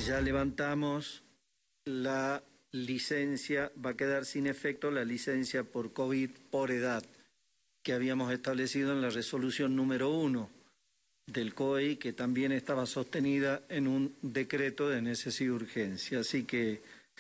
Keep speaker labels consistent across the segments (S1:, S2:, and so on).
S1: Ya levantamos la licencia, va a quedar sin efecto la licencia por COVID por edad que habíamos establecido en la resolución número 1 del COEI, que también estaba sostenida en un decreto de necesidad y urgencia. Así que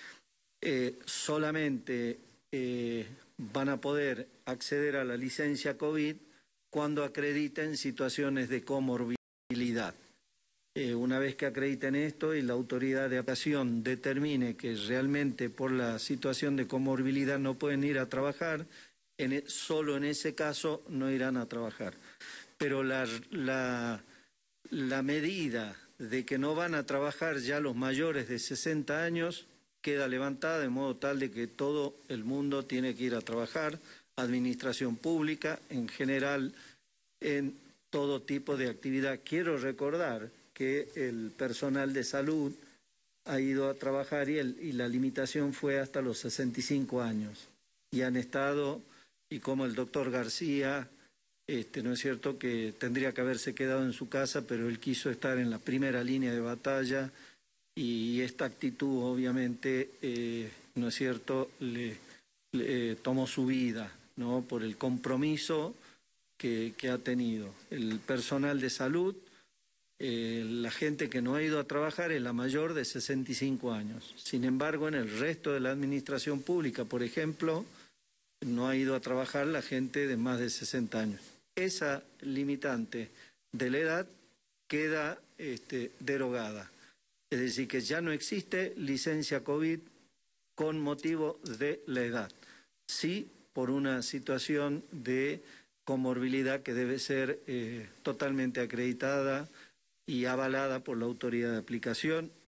S1: solamente van a poder acceder a la licencia COVID cuando acrediten situaciones de comorbilidad. Una vez que acrediten esto y la autoridad de aplicación determine que realmente por la situación de comorbilidad no pueden ir a trabajar, solo en ese caso no irán a trabajar. Pero la medida de que no van a trabajar ya los mayores de 60 años queda levantada de modo tal de que todo el mundo tiene que ir a trabajar, administración pública en general, en todo tipo de actividad. Quiero recordar que el personal de salud ha ido a trabajar y la limitación fue hasta los 65 años. Y han estado, y como el doctor García, ¿no es cierto?, que tendría que haberse quedado en su casa, pero él quiso estar en la primera línea de batalla y esta actitud obviamente, ¿no es cierto?, le tomó su vida, ¿no?, por el compromiso que ha tenido. El personal de salud, la gente que no ha ido a trabajar es la mayor de 65 años. Sin embargo, en el resto de la administración pública, por ejemplo, no ha ido a trabajar la gente de más de 60 años. Esa limitante de la edad queda derogada. Es decir, que ya no existe licencia COVID con motivo de la edad. Sí, por una situación de comorbilidad que debe ser totalmente acreditada y avalada por la autoridad de aplicación.